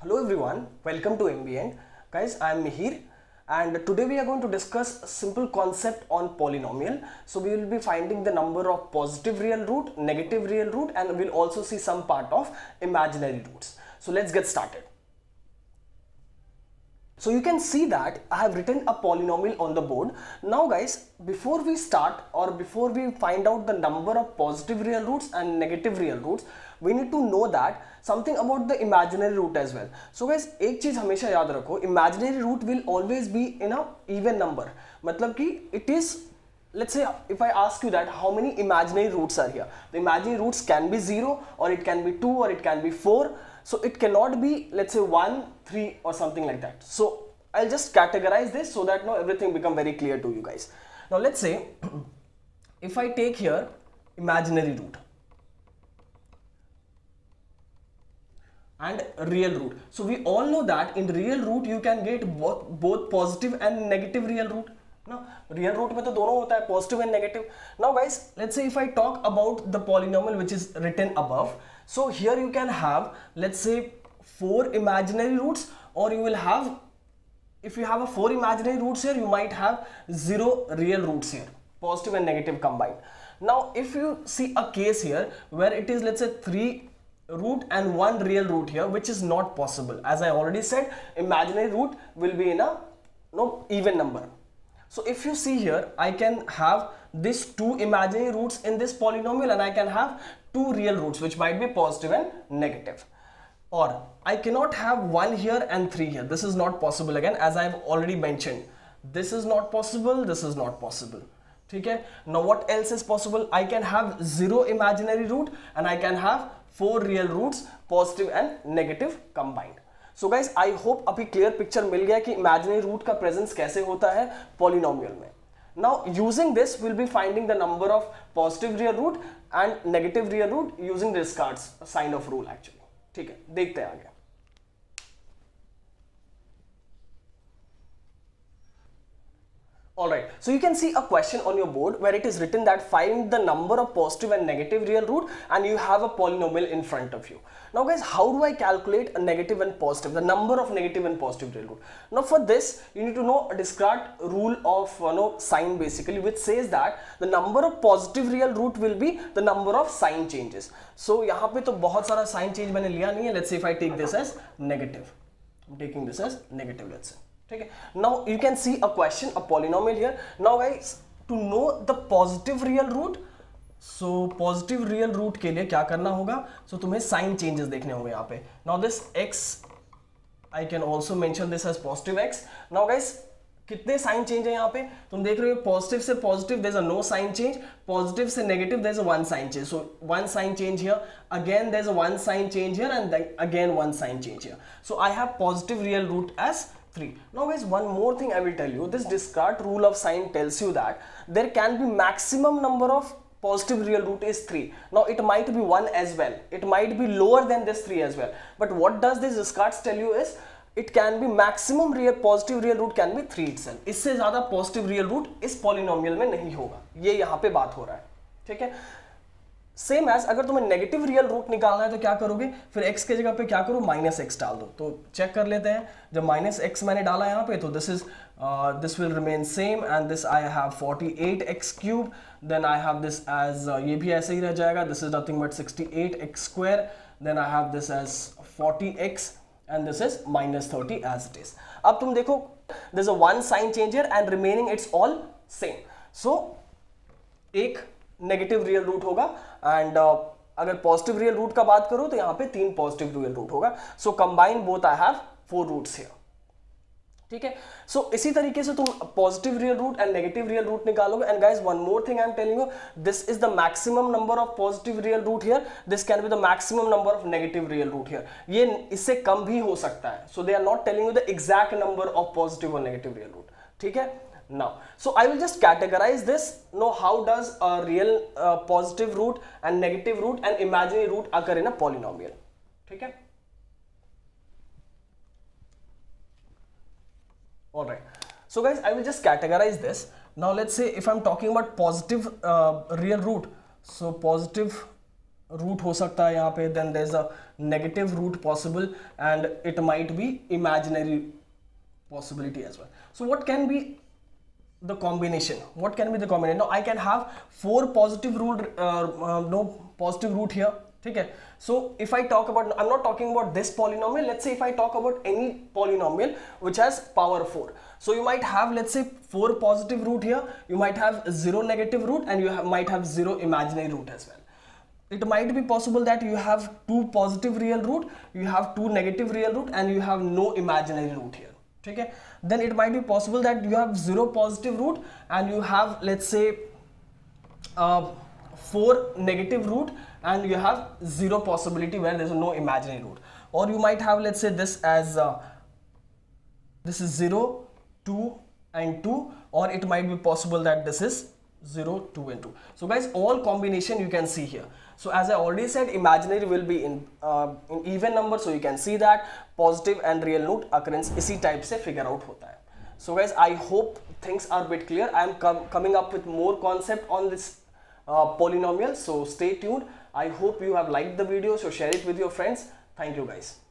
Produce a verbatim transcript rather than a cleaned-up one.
Hello everyone, welcome to Ambient. Guys, I am Mihir and today we are going to discuss a simple concept on polynomial. So we will be finding the number of positive real root, negative real root, and we'll also see some part of imaginary roots. So let's get started. So you can see that I have written a polynomial on the board. Now guys, before we start or before we find out the number of positive real roots and negative real roots, we need to know that something about the imaginary root as well. So guys, एक चीज हमेशा याद रखो, imaginary root will always be in a even number. मतलब कि it is, let's say if I ask you that how many imaginary roots are here, the imaginary roots can be zero or it can be two or it can be four. So it cannot be, let's say one, three or something like that. So I'll just categorize this so that now everything become very clear to you guys. Now let's say if I take here imaginary root and real root. So we all know that in real root you can get both both positive and negative real root. Now real root में तो दोनों होता है, positive and negative. Now guys, let's say if I talk about the polynomial which is written above. So here you can have, let's say, four imaginary roots, or you will have, if you have a four imaginary roots here, you might have zero real roots here, positive and negative combined. Now if you see a case here where it is, let's say, three root and one real root here, which is not possible. As I already said, imaginary root will be in a no even number. So if you see here, I can have these two imaginary roots in this polynomial and I can have two real roots which might be positive and negative. Or I cannot have one here and three here. This is not possible again, as I have already mentioned. This is not possible, this is not possible. Okay? Now what else is possible? I can have zero imaginary root and I can have four real roots, positive and negative combined. So guys, I hope अभी clear picture मिल गया कि imaginary root का presence कैसे होता है polynomial में. Now using this, we'll be finding the number of positive real root and negative real root using the Descartes sign of rule actually. ठीक है, देखते हैं आगे. Alright, so you can see a question on your board where it is written that find the number of positive and negative real root, and you have a polynomial in front of you. Now guys, how do I calculate a negative and positive, the number of negative and positive real root? Now for this, you need to know a Descartes rule of you know, sign basically, which says that the number of positive real root will be the number of sign changes. So यहाँ पे तो बहुत सारा sign change मैंने लिया नहीं है. Let's say if I take this as negative, I'm taking this as negative, let's say. Okay. Now you can see a question, a polynomial here. Now guys, to know the positive real root, so positive real root के लिए क्या करना होगा? So तुम्हें sign changes देखने होंगे यहाँ पे. Now this x, I can also mention this as positive x. Now guys, कितने sign change है यहाँ पे? तुम देख रहे हो positive से positive there is a no sign change, positive से negative there is a one sign change. So one sign change here, again there is a one sign change here, and then again one sign change here. So I have positive real root as three. Now guys, one more thing I will tell you. This Descartes rule of sign tells you that there can be maximum number of positive real root is three. Now it might be one as well. It might be lower than this three as well. But what does this Descartes tell you is it can be maximum real positive real root can be three itself. इससे ज़्यादा positive real root इस polynomial में नहीं होगा. ये यहाँ पे बात हो रहा है. ठीक है? सेम एज अगर तुम्हें नेगेटिव रियल रूट निकालना है तो क्या करोगे? फिर x के जगह पे क्या करो? माइनस एक्स डाल दो. तो चेक कर लेते हैं. जब माइनस एक्स मैंने डाला यहाँ पे तो this is this will remain same and this I have forty eight x cube. Then I have this as ये भी ऐसे ही रह जाएगा. This is nothing but sixty eight x square. Then I have this as forty x and this is minus thirty as it is. अब तुम देखो this is a one sign change here and remaining it's all same. So एक negative real root होगा and uh, अगर positive real root का बात करूं तो यहाँ पे तीन पॉजिटिव रियल रूट होगा. So combine both I have four roots here. ठीक है. सो so, इसी तरीके से तुम positive real root and negative real root निकालोगे. And guys, one more thing I am telling you, this is the maximum number of positive real root here. This can be the maximum number of negative real root here. ये इससे कम भी हो सकता है. So they are not telling you the exact number of positive और negative real root. ठीक है. Now, so I will just categorize this. Know how does a real uh, positive root and negative root and imaginary root occur in a polynomial. ठीक है? All right. So guys, I will just categorize this. Now let's say if I'm talking about positive uh, real root. So positive root हो सकता है यहाँ पे, then there is a negative root possible and it might be imaginary possibility as well. So what can be the combination? What can be the combination? Now I can have four positive root, uh, uh, no positive root here. Okay. So if I talk about, I'm not talking about this polynomial. Let's say if I talk about any polynomial which has power four. So you might have, let's say, four positive root here. You might have zero negative root, and you have, might have zero imaginary root as well. It might be possible that you have two positive real root, you have two negative real root, and you have no imaginary root here. Okay, then it might be possible that you have zero positive root and you have, let's say, uh, four negative root and you have zero possibility where there is no imaginary root. Or you might have, let's say, this as uh, this is zero, two and two, or it might be possible that this is zero, two and two. So guys, all combination you can see here. So as I already said, imaginary will be in uh, in even number, so you can see that positive and real root occurrence इसी type से figure out होता है. So guys, I hope things are a bit clear. I am com coming up with more concept on this uh, polynomial, so stay tuned. I hope you have liked the video, so share it with your friends. Thank you guys.